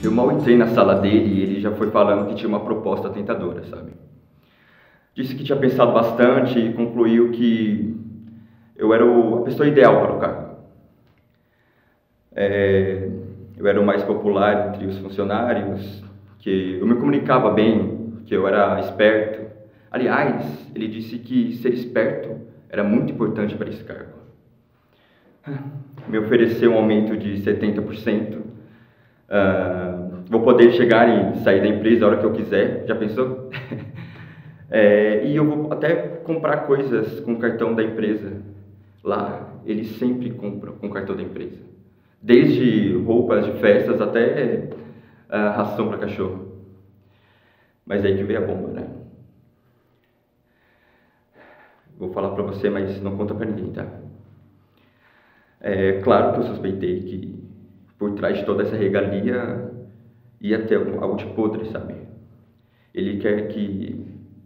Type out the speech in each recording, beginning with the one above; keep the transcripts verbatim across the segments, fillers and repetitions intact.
Eu mal entrei na sala dele e ele já foi falando que tinha uma proposta tentadora, sabe? Disse que tinha pensado bastante e concluiu que eu era o, a pessoa ideal para o cargo. É, eu era o mais popular entre os funcionários, que eu me comunicava bem, que eu era esperto. Aliás, ele disse que ser esperto era muito importante para esse cargo. Me ofereceu um aumento de setenta por cento. Uh, vou poder chegar e sair da empresa a hora que eu quiser, já pensou? é, e eu vou até comprar coisas com o cartão da empresa. Lá, eles sempre compram com o cartão da empresa. Desde roupas de festas até uh, ração para cachorro. Mas aí que veio a bomba, né? Vou falar para você, mas não conta para ninguém, tá? É claro que eu suspeitei que por trás de toda essa regalia ia ter algo de podre, sabe? Ele quer que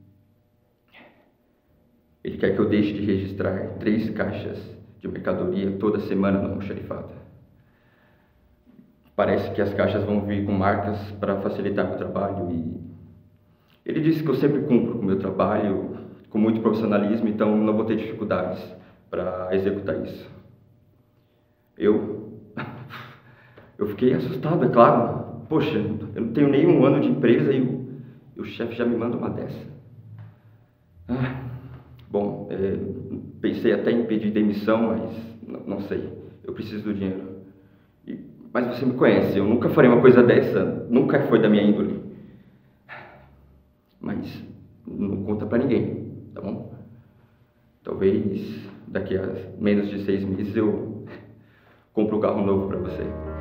ele quer que eu deixe de registrar três caixas de mercadoria toda semana no almoxarifado. Parece que as caixas vão vir com marcas para facilitar meu trabalho e ele disse que eu sempre cumpro com o meu trabalho com muito profissionalismo, então não vou ter dificuldades para executar isso. Eu Eu fiquei assustado, é claro. Poxa, eu não tenho nem um ano de empresa e o, e o chefe já me manda uma dessa. Ah, bom, é, pensei até em pedir demissão, mas não, não sei. Eu preciso do dinheiro. E, mas você me conhece, eu nunca farei uma coisa dessa. Nunca foi da minha índole. Mas não conta pra ninguém, tá bom? Talvez daqui a menos de seis meses eu compro um carro novo pra você.